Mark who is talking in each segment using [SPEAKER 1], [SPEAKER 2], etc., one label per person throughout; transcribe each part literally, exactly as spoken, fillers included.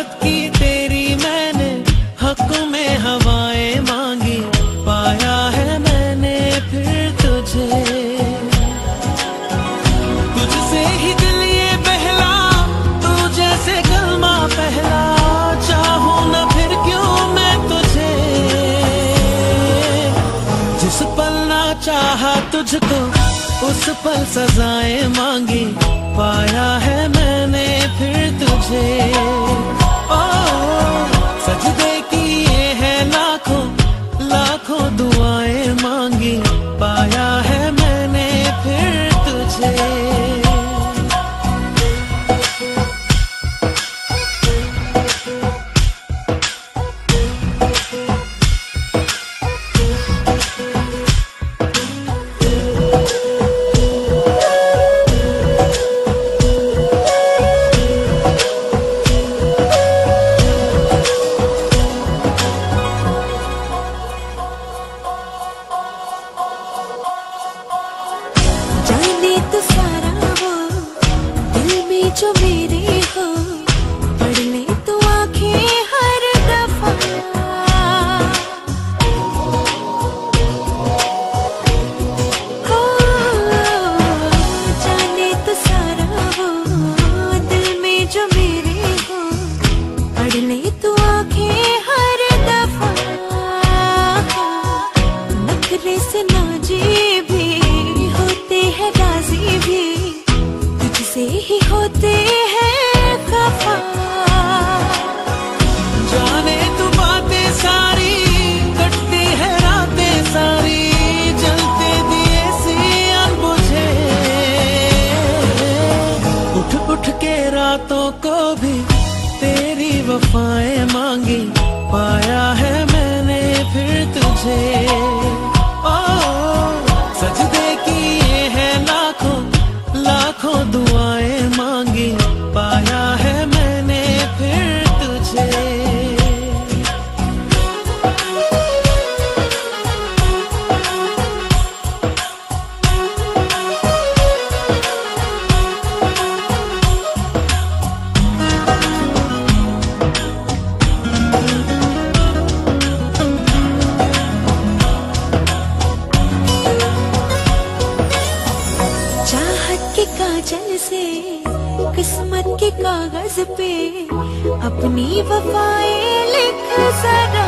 [SPEAKER 1] चाहत की तेरी मैंने हक में हवाएं मांगी, पाया है मैंने फिर तुझे। तुझसे ही दिल ये बहला, तू जैसे कलमा पहला, चाहूं ना फिर क्यों मैं तुझे। जिस पल ना चाहा तुझको उस पल सजाएं मांगी, पाया है मैंने फिर तुझे। ओ सजदे किए हैं लाखों लाखों दुआएं मांगी, पाया है मैंने फिर तुझे।
[SPEAKER 2] तो सारा वो दिल में जो मेरे हो, पढ़ ले तो आंखें हर दफा। हो जाने तो सारा वो दिल में जो मेरे हो, पढ़ ले तो आंखें हर दफा। नखरे से नाजी भी होते हैं, राजी भी तुझसे ही होते हैं खफा।
[SPEAKER 1] जाने तू बातें सारी, कटती है रातें सारी, जलते दिए सी अनबुझे। उठ उठ के रातों को भी तेरी वफाएं मांगी, पाया है मैंने फिर तुझे। ओ सजदे किए हैं लाखों लाखों दुआएं मांगी, पाया है मैंने फिर तुझे।
[SPEAKER 2] के काजल से किस्मत के कागज पे अपनी वफाएं लिख जरा।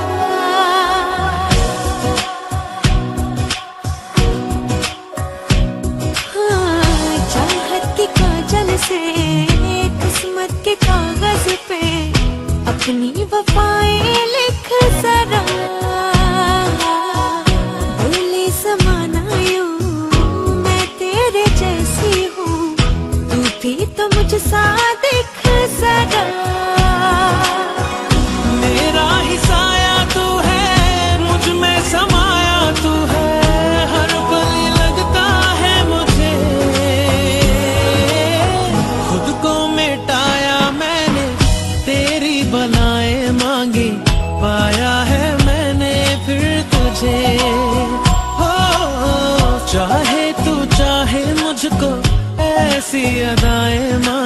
[SPEAKER 2] हाँ, चाहत के काजल से किस्मत के कागज पे अपनी वफाएं लिख जरा। बोले समाना यूं मैं तेरे जैसी हूँ, तू भी तो मुझसा दिख जरा।
[SPEAKER 1] मेरा ही साया तू है, मुझ में समाया तू है, हर पल लगता है मुझे। खुद को मिटाया मैंने, तेरी बनाए मांगी, पाया है मैंने फिर तुझे। हो चाहे तू चाहे मुझको, ऐसी अदाएं